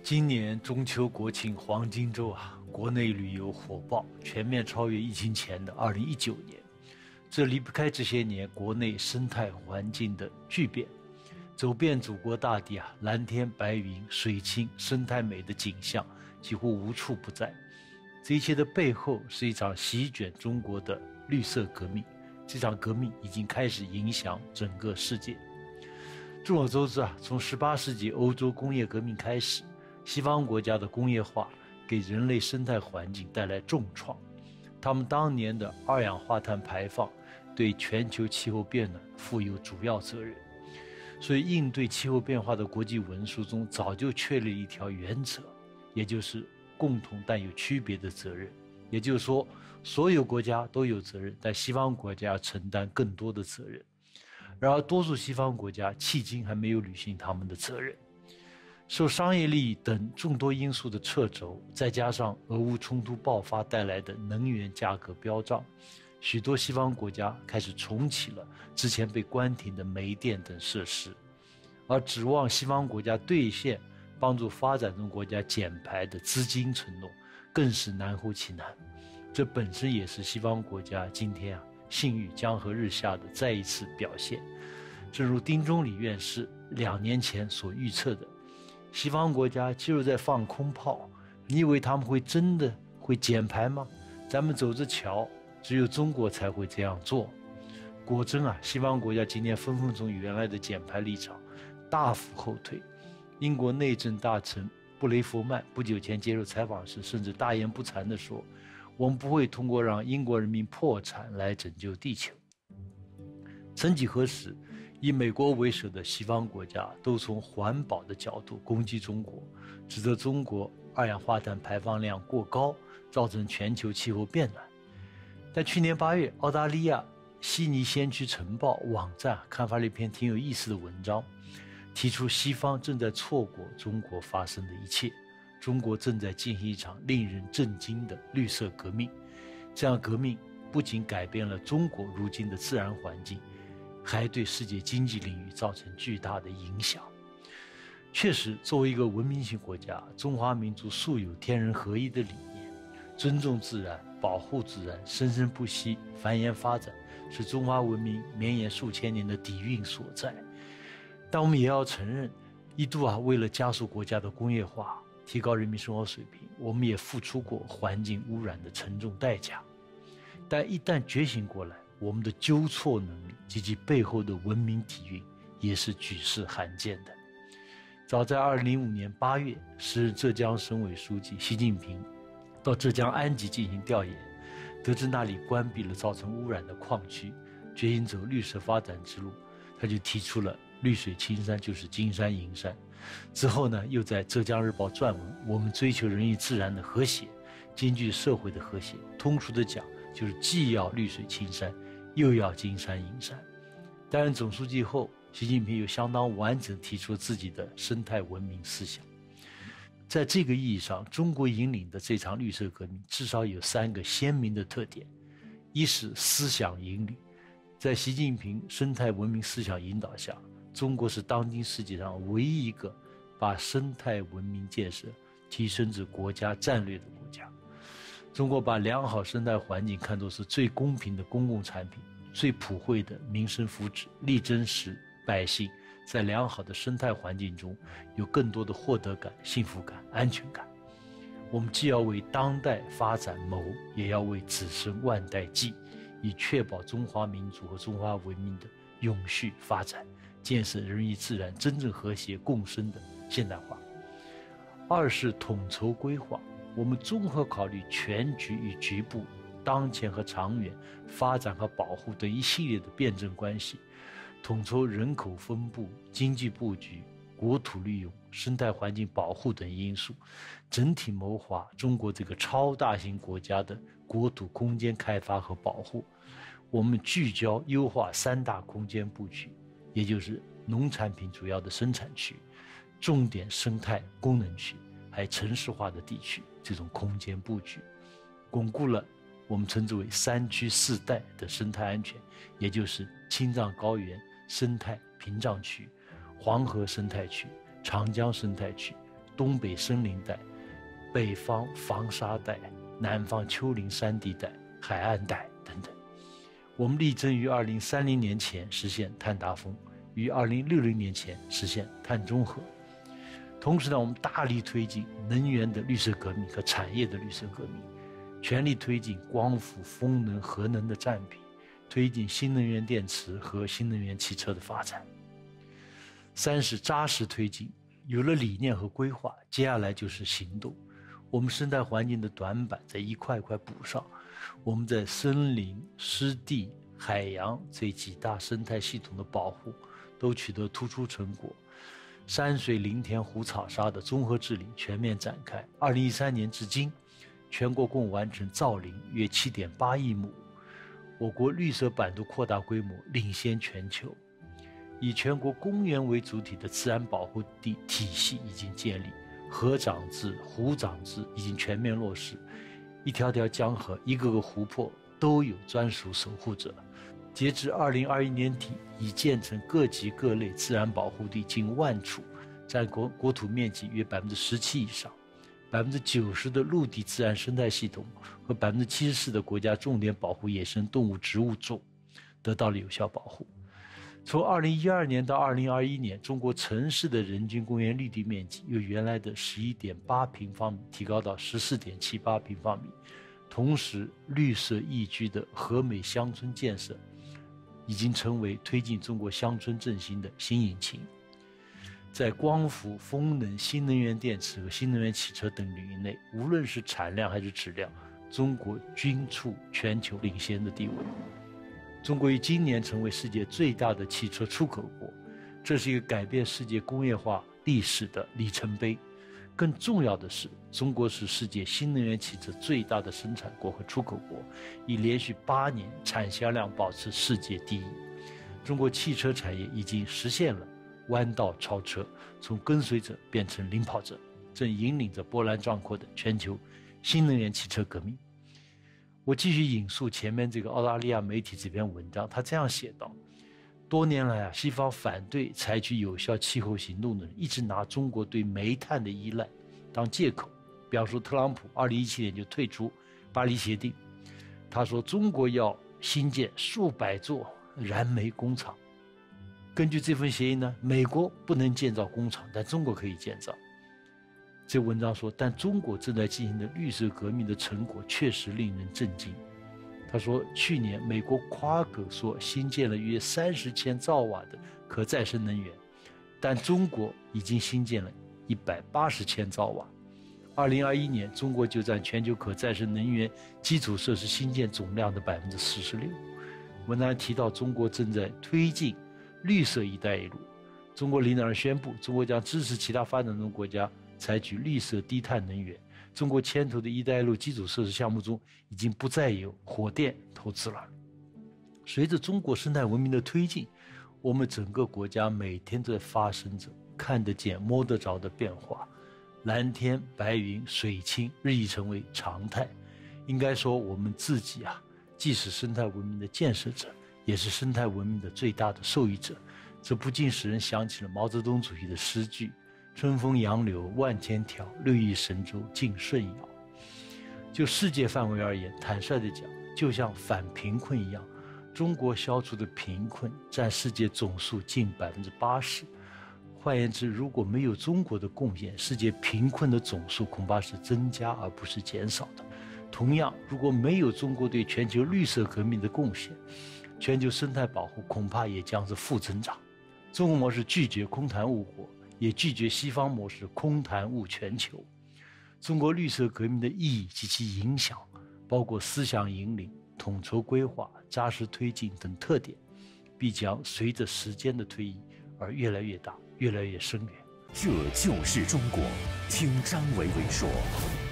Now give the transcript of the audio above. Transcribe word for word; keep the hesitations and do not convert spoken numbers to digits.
今年中秋国庆黄金周啊，国内旅游火爆，全面超越疫情前的二零一九年。这离不开这些年国内生态环境的巨变。走遍祖国大地啊，蓝天白云、水清、生态美的景象几乎无处不在。这一切的背后是一场席卷中国的绿色革命。这场革命已经开始影响整个世界。众所周知啊，从十八世纪欧洲工业革命开始，西方国家的工业化给人类生态环境带来重创。他们当年的二氧化碳排放对全球气候变暖负有主要责任。所以应对气候变化的国际文书中早就确立一条原则，也就是共同但有区别的责任。也就是说，所有国家都有责任，但西方国家要承担更多的责任。然而多数西方国家迄今还没有履行他们的责任。受商业利益等众多因素的掣肘，再加上俄乌冲突爆发带来的能源价格飙涨，许多西方国家开始重启了之前被关停的煤电等设施，而指望西方国家兑现帮助发展中国家减排的资金承诺，更是难乎其难。这本身也是西方国家今天啊信誉江河日下的再一次表现。正如丁忠礼院士两年前所预测的，西方国家就是在放空炮，你以为他们会真的会减排吗？咱们走着瞧，只有中国才会这样做。果真啊，西方国家今天纷纷从原来的减排立场大幅后退。英国内政大臣布雷弗曼不久前接受采访时，甚至大言不惭地说，我们不会通过让英国人民破产来拯救地球。曾几何时，以美国为首的西方国家都从环保的角度攻击中国，指责中国二氧化碳排放量过高，造成全球气候变暖。但去年八月，澳大利亚悉尼先驱晨报网站刊发了一篇挺有意思的文章，提出西方正在错过中国发生的一切，中国正在进行一场令人震惊的绿色革命。这样革命不仅改变了中国如今的自然环境，还对世界经济领域造成巨大的影响。确实，作为一个文明型国家，中华民族素有天人合一的理念，尊重自然、保护自然、生生不息、繁衍发展，是中华文明绵延数千年的底蕴所在。但我们也要承认，一度啊，为了加速国家的工业化，提高人民生活水平，我们也付出过环境污染的沉重代价。但一旦觉醒过来，我们的纠错能力及其背后的文明底蕴也是举世罕见的。早在二零零五年八月，时任浙江省委书记习近平到浙江安吉进行调研，得知那里关闭了造成污染的矿区，决心走绿色发展之路，他就提出了绿水青山就是金山银山。之后呢，又在浙江日报撰文，我们追求人与自然的和谐，兼具社会的和谐。通俗的讲，就是既要绿水青山，又要金山银山。担任总书记后，习近平又相当完整提出自己的生态文明思想。在这个意义上，中国引领的这场绿色革命至少有三个鲜明的特点。一是思想引领，在习近平生态文明思想引导下，中国是当今世界上唯一一个把生态文明建设提升至国家战略的国家。中国把良好生态环境看作是最公平的公共产品，最普惠的民生福祉，力争使百姓在良好的生态环境中有更多的获得感、幸福感、安全感。我们既要为当代发展谋，也要为子孙万代继，以确保中华民族和中华文明的永续发展，建设人与自然真正和谐共生的现代化。二是统筹规划，我们综合考虑全局与局部、当前和长远、发展和保护等一系列的辩证关系，统筹人口分布、经济布局、国土利用、生态环境保护等因素，整体谋划中国这个超大型国家的国土空间开发和保护。我们聚焦优化三大空间布局，也就是农产品主要的生产区、重点生态功能区，还有城市化的地区，这种空间布局，巩固了我们称之为三区四带的生态安全，也就是青藏高原生态屏障区、黄河生态区、长江生态区、 东北森林带、北方防沙带、南方丘陵山地带、海岸带等等。我们力争于二零三零年前实现碳达峰，于二零六零年前实现碳中和。同时呢，我们大力推进能源的绿色革命和产业的绿色革命，全力推进光伏、风能、核能的占比，推进新能源电池和新能源汽车的发展。三是扎实推进，有了理念和规划，接下来就是行动。我们生态环境的短板在一块一块补上，我们在森林、湿地、海洋这几大生态系统的保护都取得突出成果。山水林田湖草沙的综合治理全面展开。二零一三年至今，全国共完成造林约 七点八亿亩，我国绿色版图扩大规模领先全球。以全国公园为主体的自然保护地体系已经建立，河长制、湖长制已经全面落实，一条条江河、一个个湖泊都有专属守护者。截至二零二一年底，已建成各级各类自然保护地近万处，占国国土面积约百分之十七以上，百分之九十的陆地自然生态系统和百分之七十四的国家重点保护野生动物植物种得到了有效保护。从二零一二年到二零二一年，中国城市的人均公园绿地面积由原来的十一点八平方米提高到十四点七八平方米，同时绿色宜居的和美乡村建设已经成为推进中国乡村振兴的新引擎。在光伏、风能、新能源电池和新能源汽车等领域内，无论是产量还是质量，中国均处全球领先的地位。中国于今年成为世界最大的汽车出口国，这是一个改变世界工业化历史的里程碑。更重要的是，中国是世界新能源汽车最大的生产国和出口国，已连续八年产销量保持世界第一。中国汽车产业已经实现了弯道超车，从跟随者变成领跑者，正引领着波澜壮阔的全球新能源汽车革命。我继续引述前面这个澳大利亚媒体这篇文章，他这样写道：多年来啊，西方反对采取有效气候行动的人，一直拿中国对煤炭的依赖当借口。比方说，特朗普二零一七年就退出巴黎协定，他说中国要新建数百座燃煤工厂。根据这份协议呢，美国不能建造工厂，但中国可以建造。这文章说，但中国正在进行的绿色革命的成果确实令人震惊。他说，去年美国夸克说新建了约三十千兆瓦的可再生能源，但中国已经新建了一百八十千兆瓦。二零二一年，中国就占全球可再生能源基础设施新建总量的百分之四十六。文章提到，中国正在推进绿色“一带一路”。中国领导人宣布，中国将支持其他发展中国家采取绿色低碳能源。中国牵头的一带一路基础设施项目中，已经不再有火电投资了。随着中国生态文明的推进，我们整个国家每天都在发生着看得见、摸得着的变化。蓝天白云、水清日益成为常态。应该说，我们自己啊，既是生态文明的建设者，也是生态文明的最大的受益者。这不禁使人想起了毛泽东主义的诗句：春风杨柳万千条，六亿神州尽舜尧。就世界范围而言，坦率地讲，就像反贫困一样，中国消除的贫困占世界总数近百分之八十。换言之，如果没有中国的贡献，世界贫困的总数恐怕是增加而不是减少的。同样，如果没有中国对全球绿色革命的贡献，全球生态保护恐怕也将是负增长。中国模式拒绝空谈误国，也拒绝西方模式空谈误全球。中国绿色革命的意义及其影响，包括思想引领、统筹规划、扎实推进等特点，必将随着时间的推移而越来越大，越来越深远。 这就是中国，听张维为说。